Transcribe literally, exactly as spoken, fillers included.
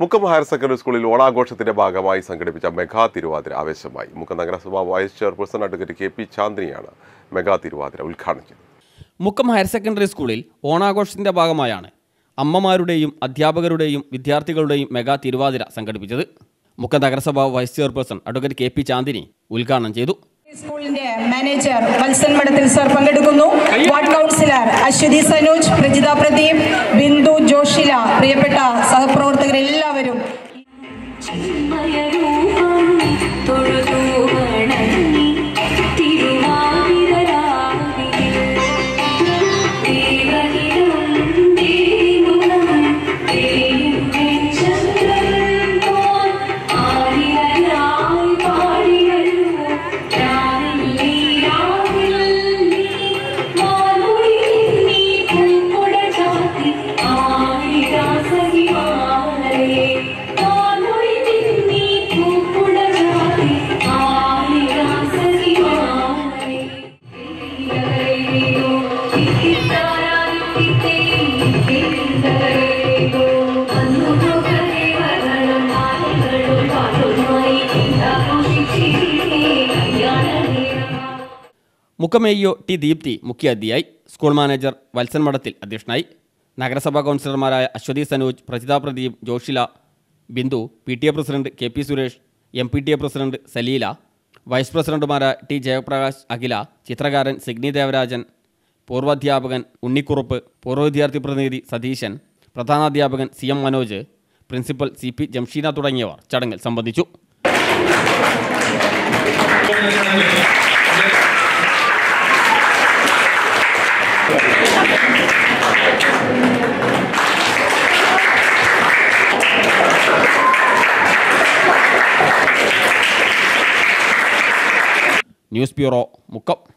Mukkam higher secondary സ്കൂളിൽ ഓണാഘോഷത്തിന്റെ ഭാഗമായി സംഘടിപ്പിച്ച മെഗാ തിരുവാതിര ആവേശമായി. മുക്കം നഗരസഭ vice chairperson advocate K P ചാന്ദ്രിയാണ് മെഗാ തിരുവാതിര ഉദ്ഘാടനം ചെയ്തത്. മുക്കം ഹയർ സെക്കൻഡറി സ്കൂളിൽ ഓണാഘോഷത്തിന്റെ ഭാഗമായാണ് അമ്മമാരുടെയും അധ്യാപകരുടെയും വിദ്യാർത്ഥികളുടെയും മെഗാ തിരുവാതിര സംഘടിപ്പിച്ചത്. മുക്കം നഗരസഭ vice chairperson advocate K P Chandri ഉദ്ഘാടനം ചെയ്തു. സ്കൂളിന്റെ മാനേജർ വത്സൻ മഠത്തിൽ സർ പങ്കെടുക്കുന്നു. വാർഡ് കൗൺസിലർ അശ്വതി സനോജ്, പ്രജിത പ്രദീപ്, ബിന്ദു, ജോഷില, പ്രിയപ്പെട്ട സഹപ്രവർത്തകരെല്ലാവരും Mukkam A E O T Deepthi മുഖ്യാതിഥിയായി. സ്കൂൾ മാനേജർ വത്സൻ മഠത്തിൽ അധ്യക്ഷനായി. നഗരസഭാ കൗൺസിലർമാരായ Aswathi Sanoj, Prajitha Pradeep, Joshila, Bindu, P T A president K P Suresh, M P T A president Saleela, vice പ്രസിഡന്റുമാരായ ടി ജയപ്രകാശ്, അഖില, ചിത്രകാരൻ സിഗ്നി ദേവരാജൻ, പൂർവ്വാധ്യാപകൻ ഉണ്ണിക്കുറുപ്പ്, പൂർവ്വ വിദ്യാർത്ഥി പ്രതിനിധി സതീശൻ, പ്രധാനാധ്യാപകൻ C M Manoj, principal C P Jamsheena തുടങ്ങിയവർ ചടങ്ങിൽ സംബന്ധിച്ചു. News bureau, Mukkam.